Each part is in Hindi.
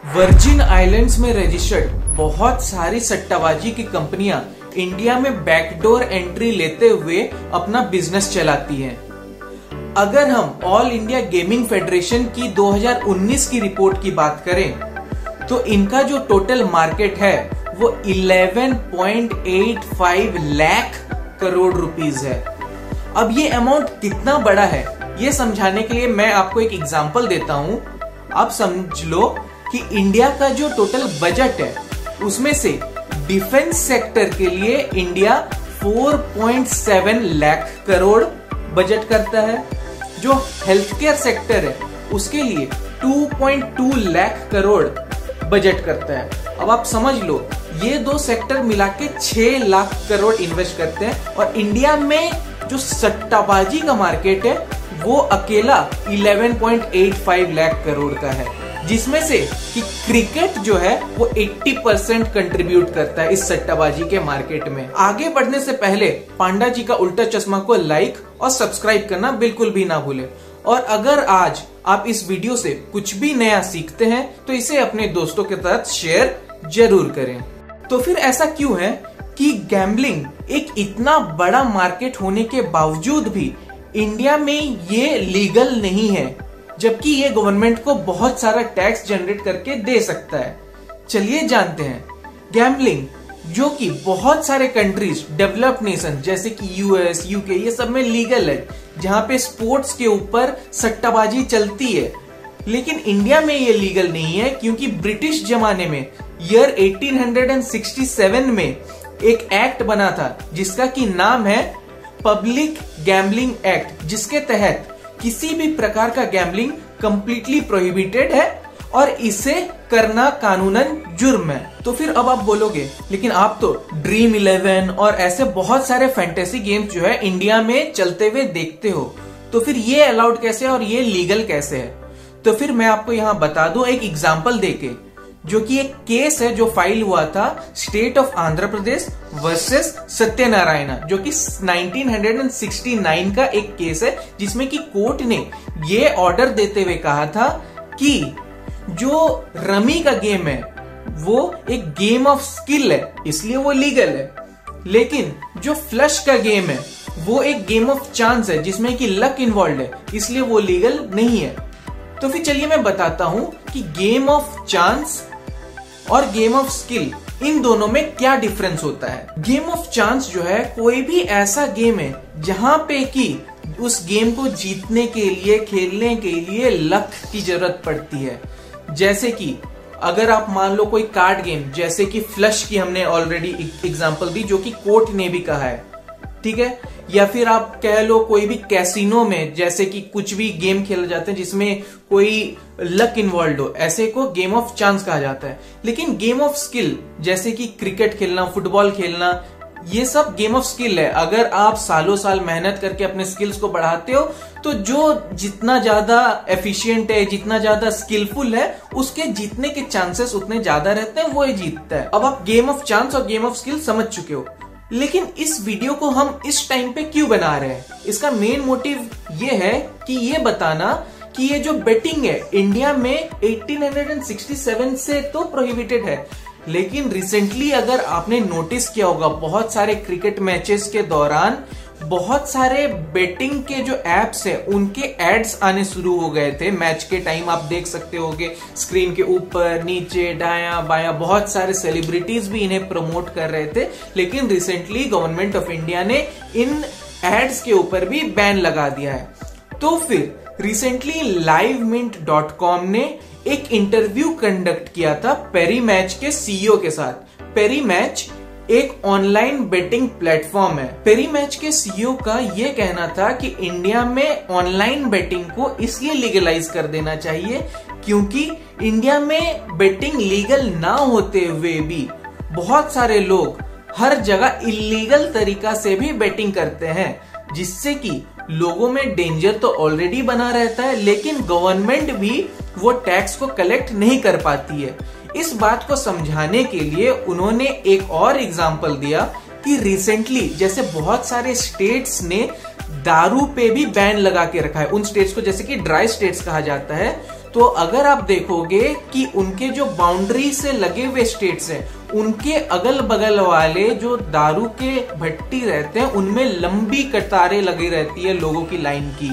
वर्जिन आइलैंड्स में रजिस्टर्ड बहुत सारी सट्टाबाजी की कंपनियां इंडिया में बैकडोर एंट्री लेते हुए अपना बिजनेस चलाती हैं। अगर हम ऑल इंडिया गेमिंग फेडरेशन की 2019 की रिपोर्ट की बात करें तो इनका जो टोटल मार्केट है वो 11.85 लाख करोड़ रुपीस है। अब ये अमाउंट कितना बड़ा है ये समझाने के लिए मैं आपको एक एग्जांपल देता हूं। आप समझ लो कि इंडिया का जो टोटल बजट है उसमें से डिफेंस सेक्टर के लिए इंडिया 4.7 लाख करोड़ बजट करता है। जो हेल्थ केयर सेक्टर है उसके लिए 2.2 लाख करोड़ बजट करता है। अब आप समझ लो ये दो सेक्टर मिला के 6 लाख करोड़ इन्वेस्ट करते हैं और इंडिया में जो सट्टाबाजी का मार्केट है वो अकेला 11.85 लाख करोड़ का है, जिसमें से कि क्रिकेट जो है वो 80% कंट्रीब्यूट करता है इस सट्टाबाजी के मार्केट में। आगे बढ़ने से पहले पांडा जी का उल्टा चश्मा को लाइक और सब्सक्राइब करना बिल्कुल भी ना भूलें। और अगर आज आप इस वीडियो से कुछ भी नया सीखते हैं तो इसे अपने दोस्तों के साथ शेयर जरूर करें। तो फिर ऐसा क्यों है कि गैम्बलिंग एक इतना बड़ा मार्केट होने के बावजूद भी इंडिया में ये लीगल नहीं है, जबकि ये गवर्नमेंट को बहुत सारा टैक्स जनरेट करके दे सकता है। चलिए जानते हैं। गैम्बलिंग जो कि बहुत सारे कंट्रीज डेवलप्ड नेशन जैसे कि यूएस, यूके ये सब में लीगल है, जहां पे स्पोर्ट्स के ऊपर सट्टाबाजी चलती है, लेकिन इंडिया में ये लीगल नहीं है क्योंकि ब्रिटिश जमाने में ईयर 1867 में एक एक्ट बना था जिसका की नाम है पब्लिक गैम्बलिंग एक्ट, जिसके तहत किसी भी प्रकार का गैम्बलिंग कंप्लीटली प्रोहिबिटेड है और इसे करना कानूनन जुर्म है। तो फिर अब आप बोलोगे लेकिन आप तो ड्रीम 11 और ऐसे बहुत सारे फैंटेसी गेम्स जो है इंडिया में चलते हुए देखते हो, तो फिर ये अलाउड कैसे है और ये लीगल कैसे है? तो फिर मैं आपको यहाँ बता दूं एक एग्जाम्पल देके, जो कि एक केस है जो फाइल हुआ था state of Andhra Pradesh versus Satyanarayana, जो कि 1969 का एक केस है, जिसमें कि कोर्ट ने ये ऑर्डर देते हुए कहा था कि जो रमी का गेम है वो एक गेम ऑफ स्किल है इसलिए वो लीगल है, लेकिन जो फ्लश का गेम है वो एक गेम ऑफ चांस है जिसमें कि लक इन्वॉल्व है, इसलिए वो लीगल नहीं है। तो फिर चलिए मैं बताता हूं कि गेम ऑफ चांस और गेम ऑफ स्किल इन दोनों में क्या डिफरेंस होता है। गेम ऑफ चांस जो है कोई भी ऐसा गेम है जहां पे कि उस गेम को जीतने के लिए, खेलने के लिए लक की जरूरत पड़ती है। जैसे कि अगर आप मान लो कोई कार्ड गेम जैसे कि फ्लश की हमने ऑलरेडी एग्जांपल दी जो कि कोर्ट ने भी कहा है, ठीक है, या फिर आप कह लो कोई भी कैसीनो में जैसे कि कुछ भी गेम खेले जाते हैं जिसमें कोई लक इन्वॉल्व हो, ऐसे को गेम ऑफ चांस कहा जाता है। लेकिन गेम ऑफ स्किल जैसे कि क्रिकेट खेलना, फुटबॉल खेलना, ये सब गेम ऑफ स्किल है। अगर आप सालों साल मेहनत करके अपने स्किल्स को बढ़ाते हो तो जो जितना ज्यादा एफिशिएंट है, जितना ज्यादा स्किलफुल है, उसके जीतने के चांसेस उतने ज्यादा रहते हैं, वो ही जीतता है। अब आप गेम ऑफ चांस और गेम ऑफ स्किल समझ चुके हो, लेकिन इस वीडियो को हम इस टाइम पे क्यों बना रहे हैं? इसका मेन मोटिव ये है कि ये बताना कि ये जो बेटिंग है इंडिया में 1867 से तो प्रोहिबिटेड है, लेकिन रिसेंटली अगर आपने नोटिस किया होगा बहुत सारे क्रिकेट मैचेस के दौरान बहुत सारे बेटिंग के जो एप्स है उनके एड्स आने शुरू हो गए थे। मैच के टाइम आप देख सकते होगे स्क्रीन के ऊपर, नीचे, दायां बायां बहुत सारे सेलिब्रिटीज भी इन्हें प्रमोट कर रहे थे, लेकिन रिसेंटली गवर्नमेंट ऑफ इंडिया ने इन एड्स के ऊपर भी बैन लगा दिया है। तो फिर रिसेंटली livemint.com ने एक इंटरव्यू कंडक्ट किया था पेरी मैच के सीईओ के साथ। पेरी मैच एक ऑनलाइन बेटिंग प्लेटफॉर्म है। पेरी मैच के सीईओ का यह कहना था कि इंडिया में ऑनलाइन बेटिंग को इसलिए लीगलाइज कर देना चाहिए क्योंकि इंडिया में बेटिंग लीगल ना होते हुए भी बहुत सारे लोग हर जगह इलीगल तरीका से भी बेटिंग करते हैं, जिससे कि लोगों में डेंजर तो ऑलरेडी बना रहता है, लेकिन गवर्नमेंट भी वो टैक्स को कलेक्ट नहीं कर पाती है। इस बात को समझाने के लिए उन्होंने एक और एग्जांपल दिया कि रिसेंटली जैसे बहुत सारे स्टेट्स ने दारू पे भी बैन लगा के रखा है, उन स्टेट्स को जैसे कि ड्राई स्टेट्स कहा जाता है, तो अगर आप देखोगे कि उनके जो बाउंड्री से लगे हुए स्टेट्स हैं, उनके अगल बगल वाले जो दारू के भट्टी रहते हैं उनमें लंबी कतारें लगी रहती है लोगों की लाइन की।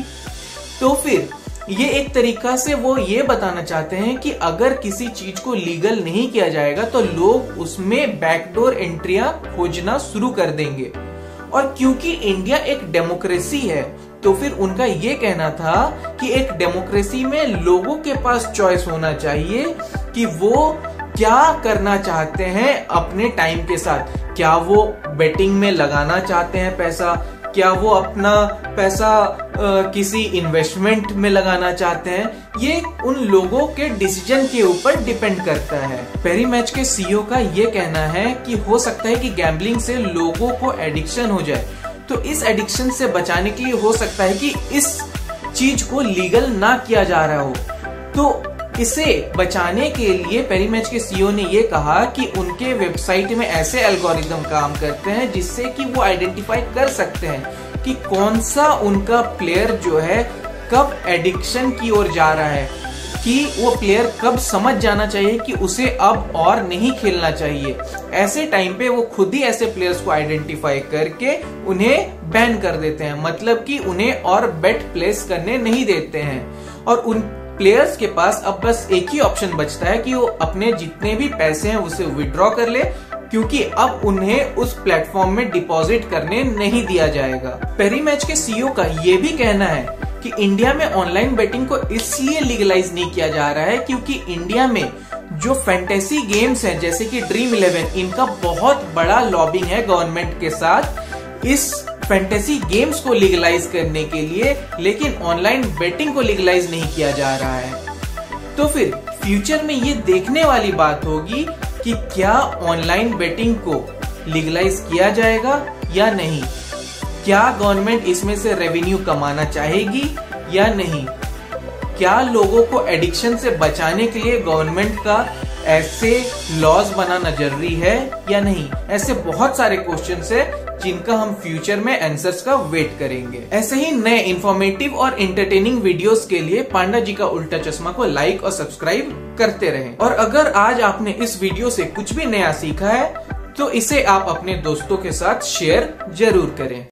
तो फिर ये एक तरीका से वो ये बताना चाहते हैं कि अगर किसी चीज को लीगल नहीं किया जाएगा तो लोग उसमें बैकडोर एंट्रियां खोजना शुरू कर देंगे। और क्योंकि इंडिया एक डेमोक्रेसी है तो फिर उनका ये कहना था कि एक डेमोक्रेसी में लोगों के पास चॉइस होना चाहिए कि वो क्या करना चाहते हैं अपने टाइम के साथ। क्या वो बेटिंग में लगाना चाहते हैं पैसा, क्या वो अपना पैसा किसी इन्वेस्टमेंट में लगाना चाहते हैं, ये उन लोगों के डिसीजन के ऊपर डिपेंड करता है। पेरी मैच के सीईओ का ये कहना है कि हो सकता है कि गैम्बलिंग से लोगों को एडिक्शन हो जाए, तो इस एडिक्शन से बचाने के लिए हो सकता है कि इस चीज को लीगल ना किया जा रहा हो। तो इसे बचाने के लिए पेरी मैच के सीईओ ने ये कहा कि उनके वेबसाइट में ऐसे एल्गोरिदम काम करते हैं जिससे कि वो आइडेंटिफाई कर सकते हैं कि कौन सा उनका प्लेयर जो है कब एडिक्शन की ओर जा रहा है, कि वो प्लेयर कब समझ जाना चाहिए कि उसे अब और नहीं खेलना चाहिए। ऐसे टाइम पे वो खुद ही ऐसे प्लेयर्स को आइडेंटिफाई करके उन्हें बैन कर देते हैं, मतलब कि उन्हें और बेट प्लेस करने नहीं देते हैं। और उन प्लेयर्स के पास अब बस एक ही ऑप्शन बचता है कि वो अपने जितने भी पैसे हैं उसे विड्रॉ कर ले, क्योंकि अब उन्हें उस प्लेटफॉर्म में डिपॉजिट करने नहीं दिया जाएगा। पेरी मैच के सीईओ का ये भी कहना है कि इंडिया में ऑनलाइन बेटिंग को इसलिए लीगलाइज नहीं किया जा रहा है क्योंकि इंडिया में जो फैंटेसी गेम्स हैं जैसे कि ड्रीम 11, इनका बहुत बड़ा लॉबिंग है गवर्नमेंट के साथ इस फैंटेसी गेम्स को लीगलाइज करने के लिए, लेकिन ऑनलाइन बेटिंग को लीगलाइज नहीं किया जा रहा है। तो फिर फ्यूचर में ये देखने वाली बात होगी कि क्या ऑनलाइन बेटिंग को लीगलाइज किया जाएगा या नहीं, क्या गवर्नमेंट इसमें से रेवेन्यू कमाना चाहेगी या नहीं, क्या लोगों को एडिक्शन से बचाने के लिए गवर्नमेंट का ऐसे लॉज बनाना जरूरी है या नहीं। ऐसे बहुत सारे क्वेश्चंस है जिनका हम फ्यूचर में आंसर्स का वेट करेंगे। ऐसे ही नए इंफॉर्मेटिव और एंटरटेनिंग वीडियोस के लिए पांडा जी का उल्टा चश्मा को लाइक और सब्सक्राइब करते रहें। और अगर आज आपने इस वीडियो से कुछ भी नया सीखा है तो इसे आप अपने दोस्तों के साथ शेयर जरूर करें।